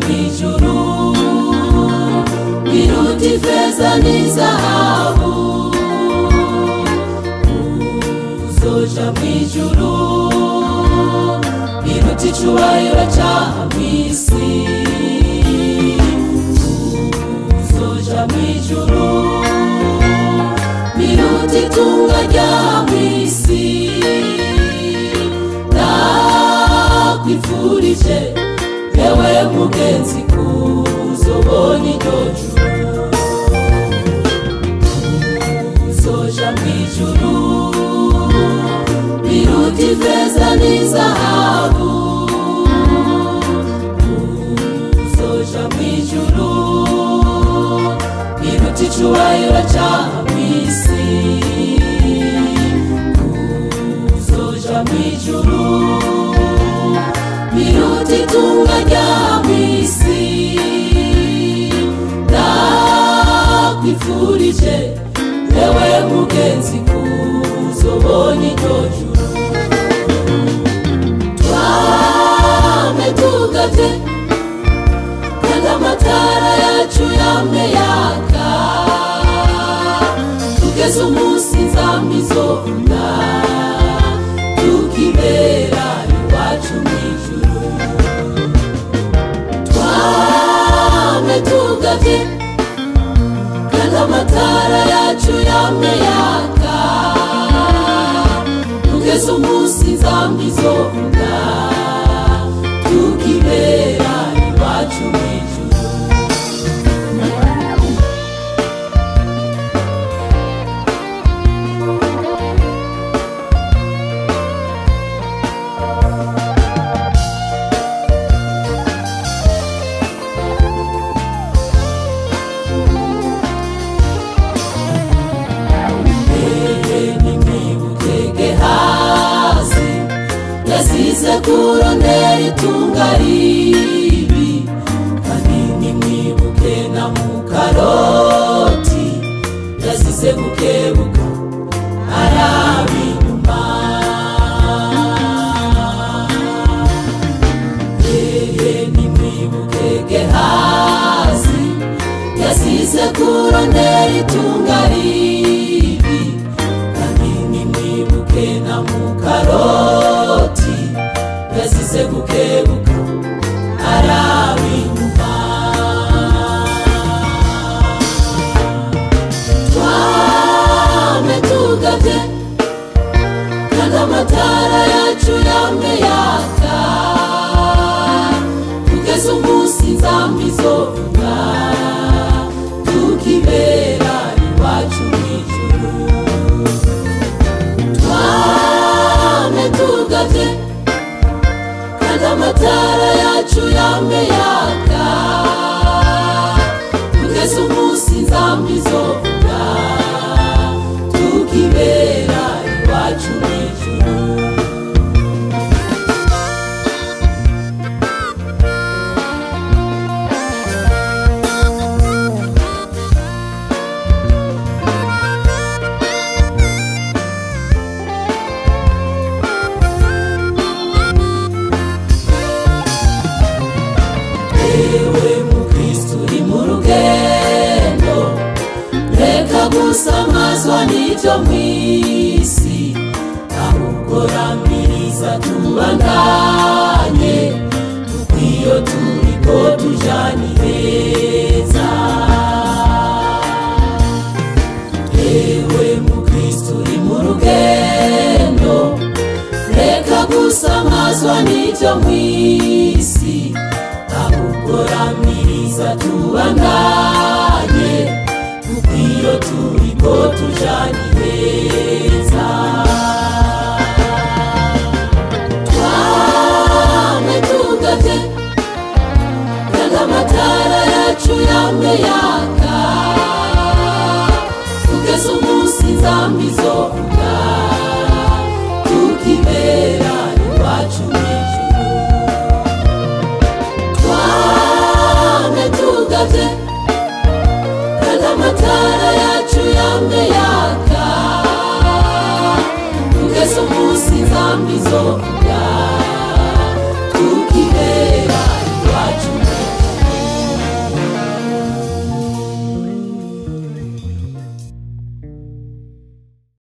mwijuru biruta ifeza n'izahabu uzoja mwijuru biruta icubahiro c'aha mw'isi uzoja mwijuru biruta itunga ry'aha mw'isi ndakwifurije yewe mugenzi kuzobona iryo juru uzoja mwijuru biruta ifeza n'izahabu uzoja mwijuru biruta icubahiro c'aha mw'isi uzoja mwijuru biruta itunga ry'aha mw'isi ndakwifurije yewe mugenzi kuzobona iryo juru twame tugavye kandi amatara yacu yame yaka tugeze umunsi nzamba izovuna tukibera iwacu mwijuru twame tugavye kandi amatara yacu yame yaka tugeze umunsi nzamba izovuna tukibera iwacu mwijuru kurondera itunga ribi kandi nimwibuke na mukaroti yazize gukebuka araba inyuma nimwibuke Gehazi yazize kurondera itunga ribi kandi nimwibuke na mukaroti yazize gukebuka araba inyuma twame tugavye kandi amatara yacu yame yaka tugeze umunsi nzamba izovuna tukibera iwacu mwijuru twame tugavye amatara yacu yame yaka tugeze umunsi nzamba izovuna tukibera iwacu mwijuru gusamazwa n'ibyo mw'isi ahubwo ramiriza tubandanye kuko iyo turiko tujana iheza ewe mukristo uri mu rugendo reka gusamazwa n'ibyo mw'isi ahubwo ramiriza tubandanye iyo turiko tujana iheza twame tugavye kandi amatara yacu yame yaka tugeze umunsi nzamba izovuna tukibera iwacu mwijuru twame tugavye amatara yacu yame yaka tugeze umunsi nzamba izovuna